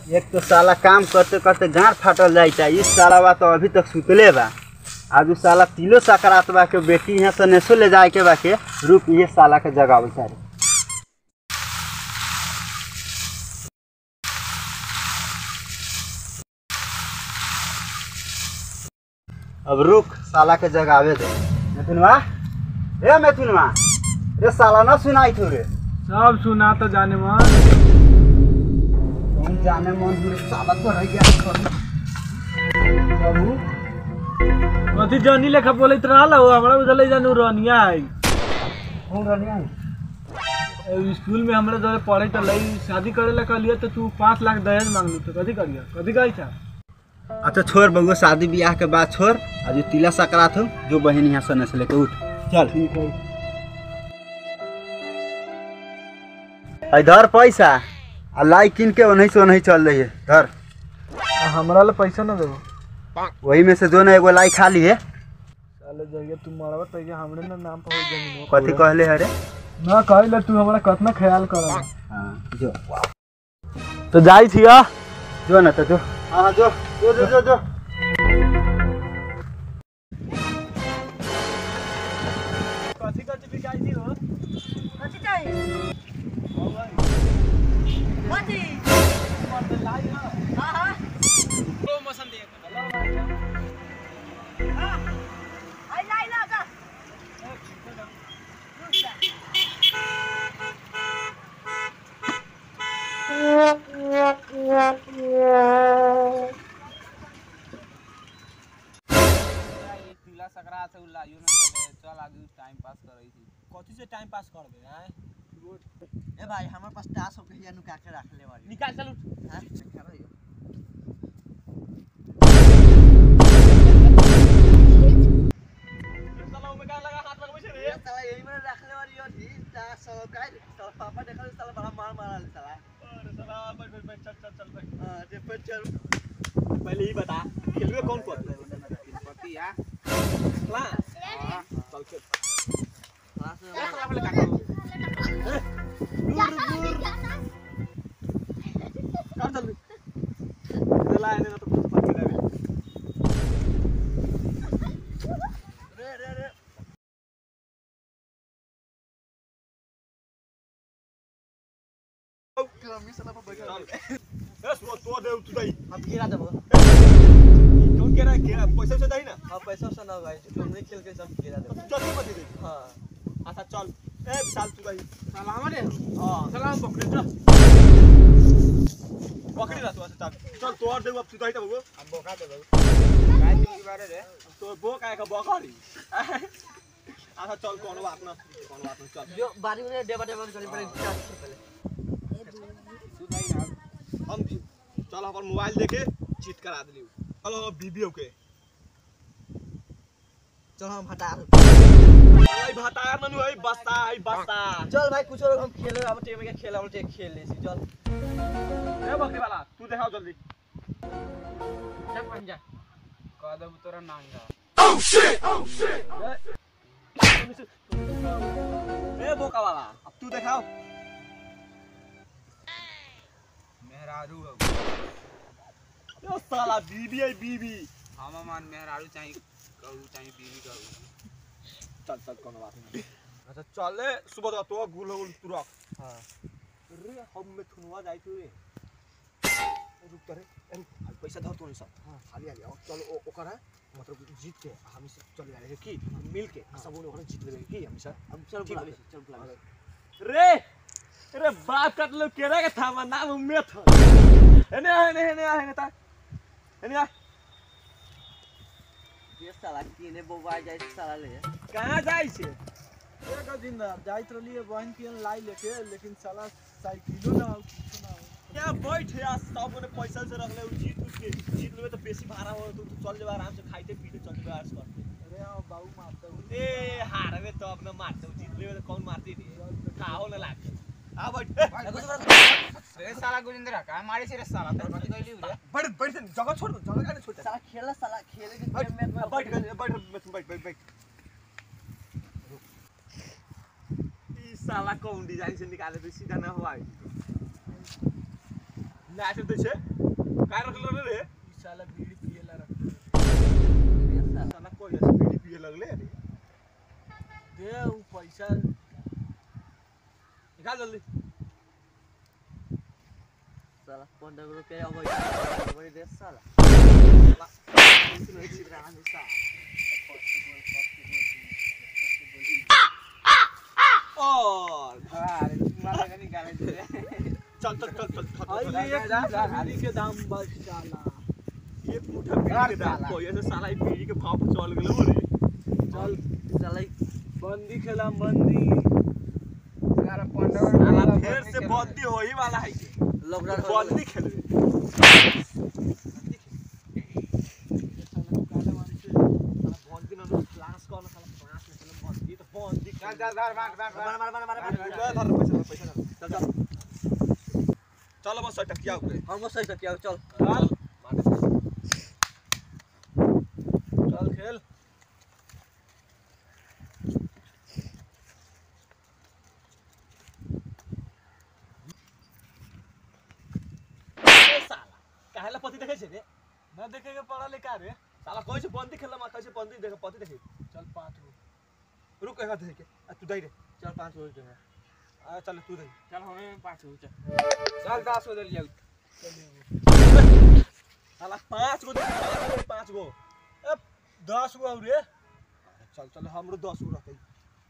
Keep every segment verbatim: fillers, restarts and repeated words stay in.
एक तो साला काम करते करते गांठ फाटल जाता है। इस साला बा तो अभी तक सुतले बा। आज उस साला तिलो सकरात बा के बेटी यहाँ से नेसो ले जाए के बा के रुक ये साला के जगह सारे। अब रुक साला के जगावे दे। मिथुनवा ए मिथुनवा रे साला ना सुनाई थो रे। सब सुना तो जाने मन तुम जाने मन हुए साला तो रह गया बाबू। कथी जानी लेखा बोलत रहल हो हमरा उधर जानू रनिया है। कौन रनिया है? स्कूल में हमरा जरे पढ़े त लई शादी करे ला कहलिए तो तू पाँच लाख दहेज मांगलू तो कथी करिया कथी कही था? अच्छा छोड़ बउआ शादी ब्याह के बाद छोड़। आज जो तिला सकरात हो जो बहन यहाँ से नस लेके उठ चल। ठीक है इधर पैसा आ लाई किन के ओनही से ओनही चल रही है धर। हमरा ला पैसा ना देबो वही में से जो ना एगो लाई खा लिए। साले जगह तू मरवा त के हमरे ना नाम पर हो जमीन कथी कहले हरे ना कहले तू हमरा कितना ख्याल कर। हां जो तो जाई छिया जो ना तो जो हां जो जो जो जो, जो। कथी कथी बिकाई थी हो कथी चाहिए? ओ भाई कथी? मत लाई हां हां हां को मौसम दे हेलो भाई हां आई लाई ना का तिला सकरात से लाइयो ना चले चल आगे टाइम पास करई थी। कथी से टाइम पास करबे हैं? ए भाई हमारे पास टास्क हो गया नु काके रख ले वाली निकाल चलो हां करो यो साला में का लगा हाथ लगबै छे रे। साला यही में रख ले वाली यो थी टास्क हो का साला पापा देखल साला बड़ा मार मारल साला। अरे साला बैठ बैठ बैठ चल चल चल बैठ। हां जे पर चल पहले ही बता खेलवे कौन कौन पति या ला हां चल खेल क्लास में साला पहले काटो दूर दूर कर चल ला ने तो कुछ पत्ती देवे रे रे रे कमी साला पर बैठ बस वो तो दे तू दई अब गिरा देबो कौन कह रहा है गिरा पैसा से दई ना। अब पैसा से ना भाई तुम नहीं खेल के सब गिरा देबो चल मत दे हां अच्छा चल ए विशाल तू दई साला हमारे हां सलाम पकड़े जा पकड़ी ना तू अच्छा चल चल तोड़ दे अब तू दई तो हम बोका देबो काय की बारे रे तो वो काय का बकरी अच्छा चल कोनो बात ना कोनो बात ना चल जो बारी में डेबा डेबा करी पड़े पहले हम चल अपन मोबाइल देके चीट करा दिली चलो बीबीओ के चल हम हटा भाई भतार ननु है बस्ता है बस्ता चल भाई कुछ और हम खेले अब टीम के खेल हम खेल ले सी चल ए बकरी वाला तू दिखाओ जल्दी चल बन जा कह दे तोरा नांगा ओह शिट ओह शिट ए बोका वाला अब तू दिखाओ मेहरारू यो साला बीबी है बीबी हम मान मेहरारू चाहिए कहू चाहिए बीवी कहू चल चल कोनो बात नहीं अच्छा चल ले सुबह तो गुल गुल तू रख हां रे हम में थुनवा जाई तू रे रुक करे ए पैसा धर तू सब हां खाली आ जाओ चल ओ ओकरा मतलब जीत के हम से चल जा रहे की मिल के सब ओकरा जीत लेबे की हम सर हम चल बुला ले चल बुला ले रे अरे बात कर लो केरा के था नाम में था एने एने एने एने ता एने आ ये साला किने बोवा जाय साला ले कहां जाई छे एक दिन जाइत रहली बहन के लाई लेके लेकिन साला साइकिलो ना कुछ ना क्या बैठ या सब ने पैसा से रख ले जीत उसके जीत लेबे तो बेसी भाड़ा हो तो चल जेबा आराम से खाइते पीते चल जेबा आराम करते। अरे हां बाबू मारता ए हारवे तो अपना मारते जीत लेबे तो कौन मारती रे खाओ ना लाग आ बैठ रे साला गुरिंद्र का मारे से रे साला तो कथि कहली रे बैठ बैठ जगह छोड़ जगह का नहीं छोड़ साला खेला साला खेले के बैठ गेम में बैठ बैठ बैठ बैठ बैठ ई साला कौन डिजाइन से निकाले तो सीधा ना हुआ ना ऐसे तो छे का रखलो रे ई साला बीड़ी पिएला रख साला कोई ऐसे बीड़ी पिए लगले रे दे उ पैसा निकाल जल्दी साला पंद्रह रुपया अब बड़ी दे साला और अरे मारे का निकाले दे चल चल चल चल आई ले बीड़ी के दाम बच साला ये पूठा बीड़ी के दाम कोई ऐसे साला ये बीड़ी के भाव पे चल गेलो रे चल साला बंदी खेला बंदी सारा पंद्रह साला फिर से बंदी होई वाला है लॉकडाउन बंदी खेलबे बंदी ना क्लास कॉल साला क्लास में चल बंदी तो बंदी चल चल धर मार मार मार मार मार मार धर पैसा पैसा चल चल चलो बस टकिया हो गए हम सही सकिया चल चल चल खेल काहेला पति देखे छे रे ना देखे के पड़ा ले का रे साला कोई से बंदी खेलला मा कैसे बंदी देखे पति देखे चल पाँच गो रुक एक हाथ देखे आ तू दई रे चल पाँच हो जाए आ चल तू दई चल हमें पाँच हो जाए चल दस हो जाए साला पांच गो दे पांच गो अब दस गो रे चल चल हमरो दस गो रखई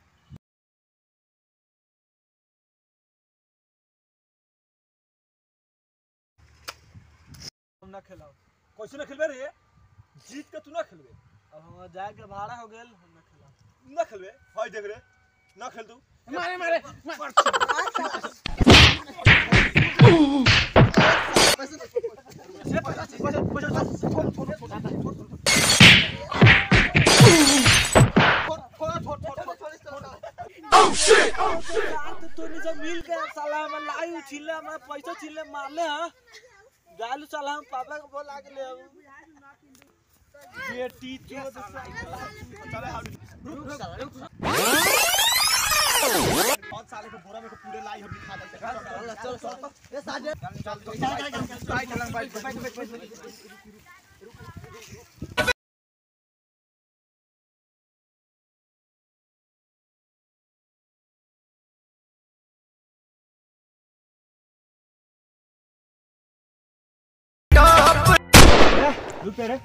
हम ना खेलाओ कैसे ना खेलबे रे जीत के तू ना खेलबे अब हम जाए के भाड़ा हो गेल हम ना खेलाओ ना खेलबे हाय देख रे ना खेल तू मारे मारे तो नीचे मिल के साला हम लाई छिले हम पैसा छिले मारले हां गालू साला हम पापा को बोला के ले बेटी चोद चले हम रुक रुक बहुत साले को बोरा में को पूरे लाई हम खा जाते चल चल ए साजे चल चल बाइक चलांग बाइक बाइक बाइक रुक रे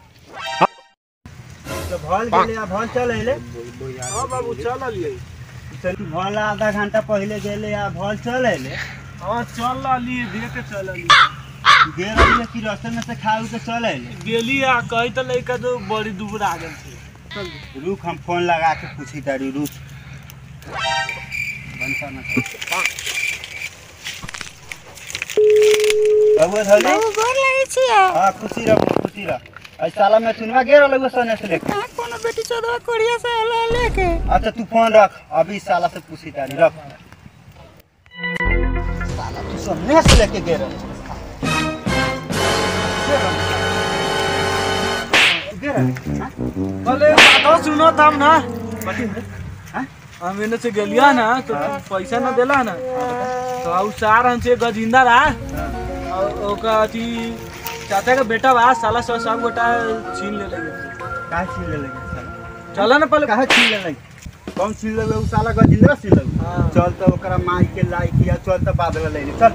तो भल गेले आ भल चल अइले हां बाबू चल लिए चल भल आधा घंटा पहले गेले आ भल चल अइले हां चल लिए देख के चल लिए गेर अइले कि रास्ते में से खाऊ के चल अइले गेली आ कहि त लइका तो बड़ी दूर आ गेल छे चल रुक हम फोन लगा के पूछी तारी रुक बनसा ना बाबू धले बाबू गोर लागै छियै हां खुशी रह खुशी रह आई साला में सुनवा गेर लगो सने से लेके कहाँ कोनो बेटी चोदवा कोरिया से आला लेके अच्छा तू फोन रख अभी साला से पूछी तारी रख साला तू सने से लेके गेर गेर अरे बात सुनो तम ना बटी हां हम इने से गेलिया ना तो पैसा ना देला ना तो आउ सार हमसे गजिंदा रहा और ओका अथी चाचा का बेटा बा साला सौ सब गोटा छीन ले लगे काहे छीन ले लगे साला चला ना पहले काहे छीन ले लगे कौन छीन लेबे उ साला गजिंद्रा छीन लेबे हां चल तो ओकरा माई के लाई किया चल तो बादल ले ले चल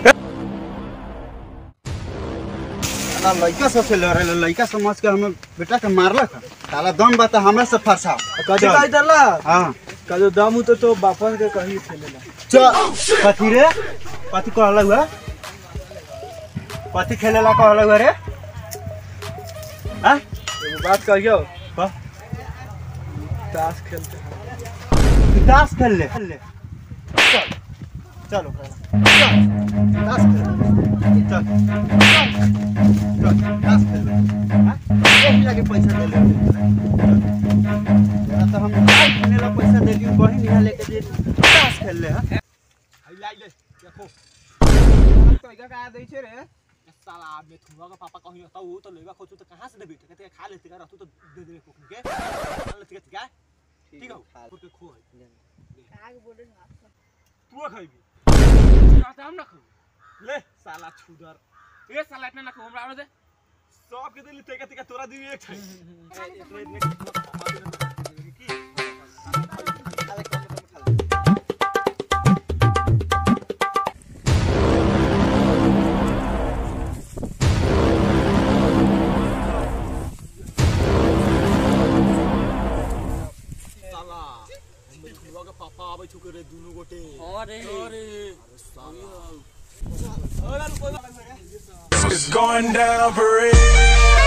साला लइका सब से लड़े लइका समझ के हम बेटा के मारलक साला दम बता हमरा से फरसा कथी कहि दला हां का जो दम तो तो बापन के कही खेलेला चल कथी रे कथी कहला हुआ कथी खेलेला कहला हुआ रे हां एगो बात कहियो कह ताश खेलते हैं तू ताश खेल ले खेल ले चल चल ओकरा चल ताश खेल ले। चल चल ताश खेल ले हां एक लाख पैसा दे ले जरा तो हम ताश खेले ला पैसा देलियो बही निहा लेके जे ताश खेल ले हां हाय लाई ले देखो तो इका का दै छे रे साला आदमी थुआ का पापा कहियो त वो तो लेगा खोचू तो कहां से देबे कहते खा लेते का रहतू तो दे देबे कोकनी के खा लेते का ठीक है खुद के खो काग बोले ना तू खाइबी हम ना खाऊ ले साला छुदर ए साला इतना ना खाऊ हमरा आरो दे सब के दिल तेका तेका तोरा दी एक है पापा आवे छु करे दोनों गोटे अरे अरे It's going down for real.